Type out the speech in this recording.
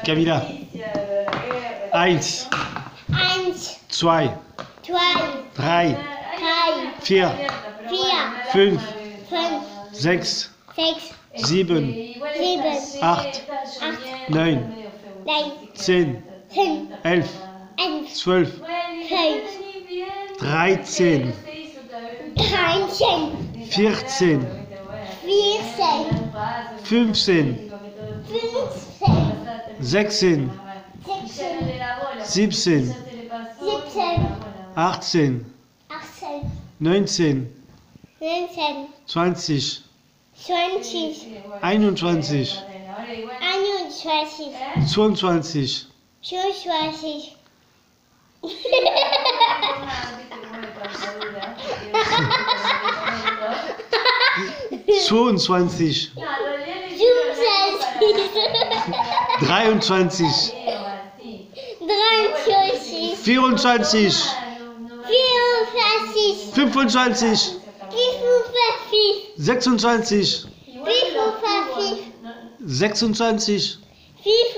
Geh wieder. 1, 2, 3, 4, 5, 6, 7, 8, 9, 10, 11, 12, 13, 14, 15, 16, 17, 18, 19, 20, 21, 22, 22, 23, 24, 25, 26, 26,